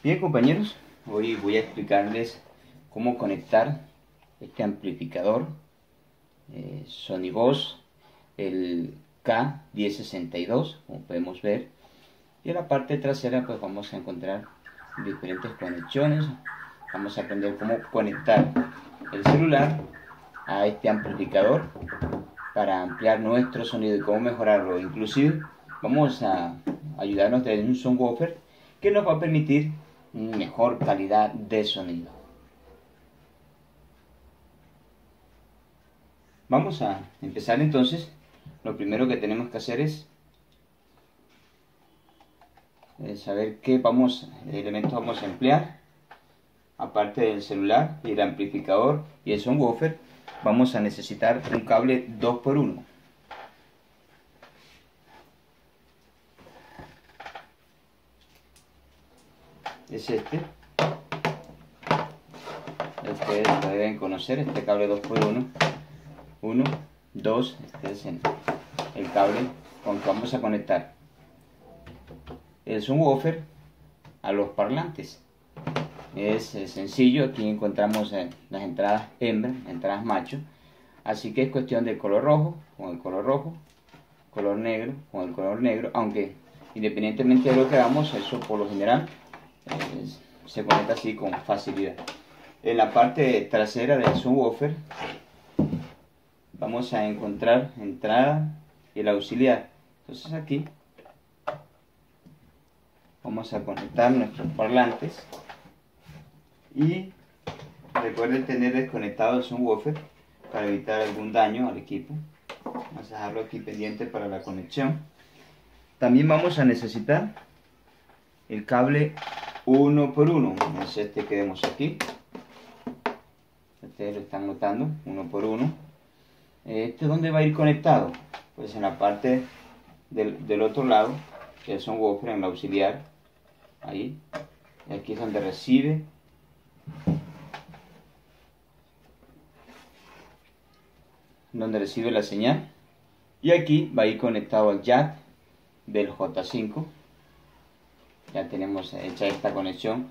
Bien, compañeros, hoy voy a explicarles cómo conectar este amplificador Sony Boss, el K1062, como podemos ver, y en la parte trasera pues vamos a encontrar diferentes conexiones. Vamos a aprender cómo conectar el celular a este amplificador para ampliar nuestro sonido y cómo mejorarlo. Inclusive vamos a ayudarnos de un subwoofer que nos va a permitir mejor calidad de sonido. Vamos a empezar entonces. Lo primero que tenemos que hacer es saber qué elementos vamos a emplear. Aparte del celular y el amplificador y el subwoofer, vamos a necesitar un cable 2x1. Es este. Ustedes lo deben conocer, este cable 2x1. 1, 2, este es el cable con que vamos a conectar el subwoofer a los parlantes. Es sencillo, aquí encontramos las entradas hembra, entradas macho, así que es cuestión del color rojo con el color rojo, color negro con el color negro, aunque independientemente de lo que hagamos, eso por lo general se conecta así con facilidad. En la parte trasera del subwoofer vamos a encontrar entrada y el auxiliar. Entonces aquí vamos a conectar nuestros parlantes y recuerden tener desconectado el subwoofer para evitar algún daño al equipo. Vamos a dejarlo aquí pendiente para la conexión. También vamos a necesitar el cable 1x1, es este que vemos aquí. Ustedes lo están notando, 1x1. ¿Dónde va a ir conectado? Pues en la parte del otro lado, que es un subwoofer, en la auxiliar, ahí. Y aquí es donde recibe la señal, y aquí va a ir conectado al jack del J5. Ya tenemos hecha esta conexión.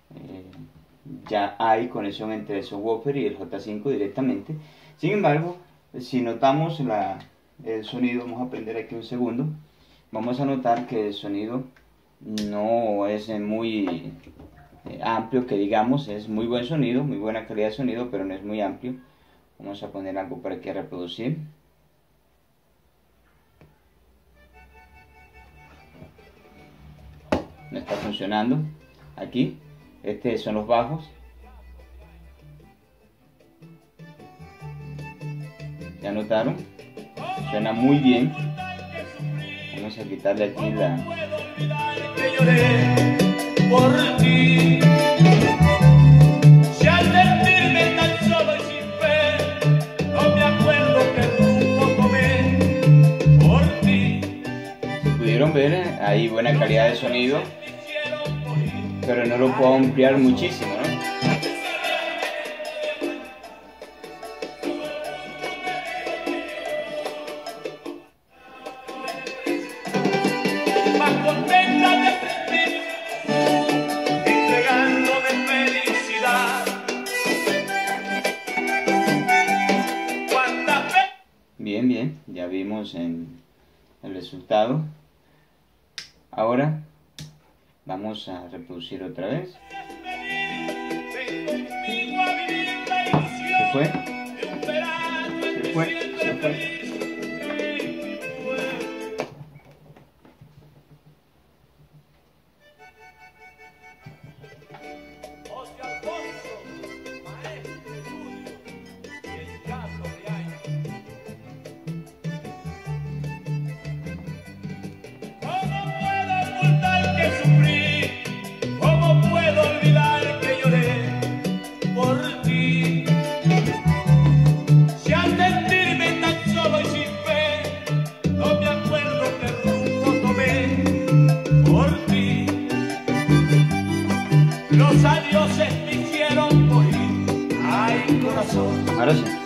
Ya hay conexión entre el subwoofer y el J5 directamente. Sin embargo, si notamos el sonido, vamos a aprender aquí un segundo, vamos a notar que el sonido no es muy amplio, que digamos. Es muy buen sonido, muy buena calidad de sonido, pero no es muy amplio. Vamos a poner algo para aquí a reproducir. No está funcionando. Aquí, estos son los bajos. ¿Ya notaron? Suena muy bien. Vamos a quitarle aquí por ti. Si al sentirme tan solo y sin fe, no me acuerdo qué rumbo tomé por ti. Si pudieron ver, hay buena calidad de sonido, pero no lo puedo ampliar muchísimo, ¿no? Bien, ya vimos el resultado. Ahora vamos a reproducir otra vez. ¿Se fue? ¿Se fue? ¿Se fue? Los adioses me hicieron morir. Ay, corazón. Ahora sí.